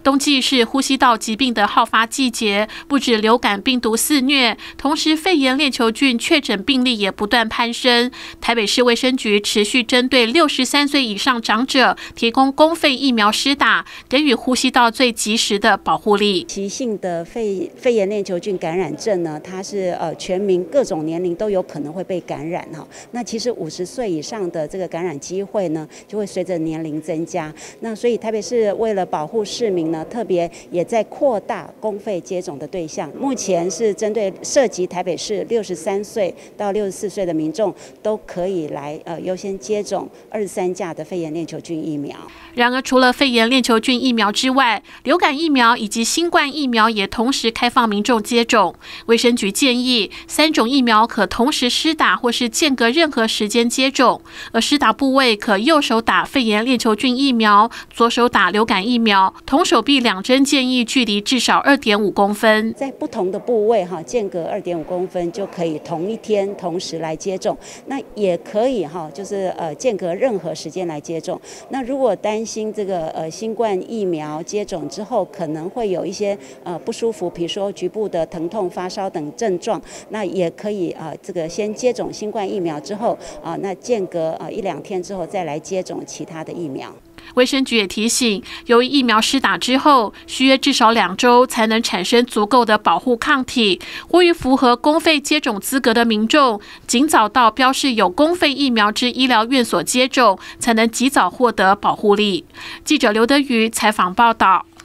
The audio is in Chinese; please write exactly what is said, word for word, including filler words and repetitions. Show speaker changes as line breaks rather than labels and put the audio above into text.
冬季是呼吸道疾病的好发季节，不止流感病毒肆虐，同时肺炎链球菌确诊病例也不断攀升。台北市卫生局持续针对六十三岁以上长者提供公费疫苗施打，给予呼吸道最及时的保护力。
急性的肺肺炎链球菌感染症呢，它是呃全民各种年龄都有可能会被感染哈。那其实五十岁以上的这个感染机会呢，就会随着年龄增加。那所以台北市为了保护市民呢，特别也在扩大公费接种的对象。目前是针对涉及台北市六十三岁到六十四岁的民众，都可以来呃优先接种二十三价的肺炎链球菌疫苗。
然而，除了肺炎链球菌疫苗之外，流感疫苗以及新冠疫苗也同时开放民众接种。卫生局建议，三种疫苗可同时施打，或是间隔任何时间接种。而施打部位可右手打肺炎链球菌疫苗，左手打流感疫苗，同手臂两针建议距离至少二点五公分。
在不同的部位哈，间隔二点五公分就可以同一天同时来接种。那也可以哈，就是呃间隔任何时间来接种。那如果担心这个呃新冠疫苗接种之后可能会有一些呃不舒服，比如说局部的疼痛、发烧等症状，那也可以啊、呃、这个先接种新冠疫苗之后啊、呃，那间隔啊、呃、一两天之后再来接种其他的疫苗。
卫生局也提醒，由于疫苗施打之后需约至少两周才能产生足够的保护抗体，呼吁符合公费接种资格的民众尽早到标示有公费疫苗之医疗院所接种，才能及早获得保护力。记者刘德瑜采访报道。